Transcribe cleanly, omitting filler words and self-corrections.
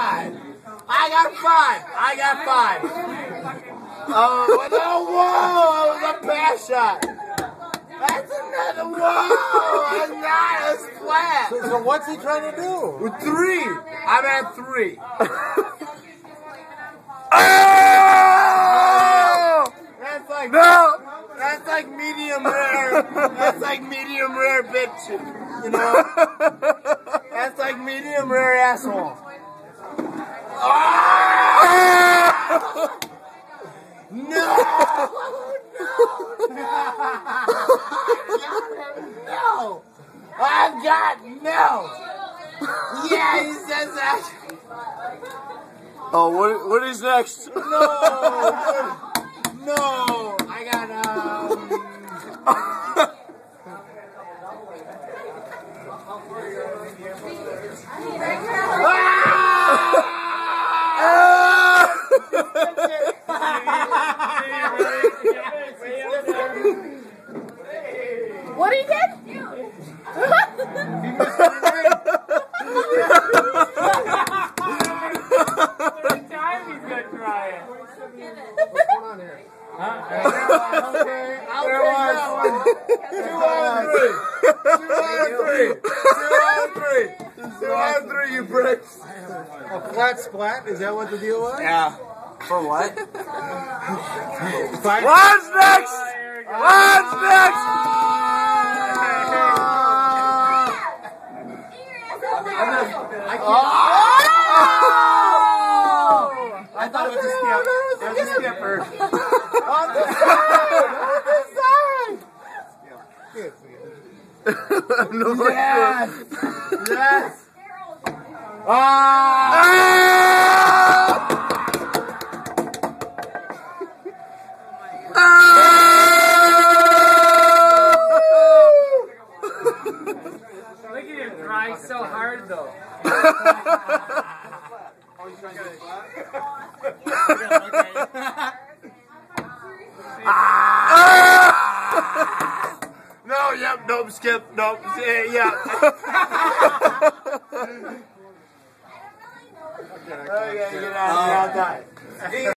5. I got 5. Oh, no, whoa! That was a pass shot. That's another whoa! Not a splat. So what's he trying to do? 3. I'm at 3. Oh! That's like No! That's like medium rare. That's like medium rare bitch. You know? That's like medium rare asshole. Oh! No! No! I've got no! Yeah, he says that. Oh, what is next? No! No! I got, What he did? What's going on here? Okay, I'll take that one. 2 out of 3, you bricks. A flat splat? Is that what the deal was? Yeah. For what? What's next? What's next? I thought it was a skip. It was a skipper. On the side! No, Yes! Yes! Ah! Look at him try so hard though. No, yep, nope, skip, nope, yeah. Okay, get out of here, I'll die.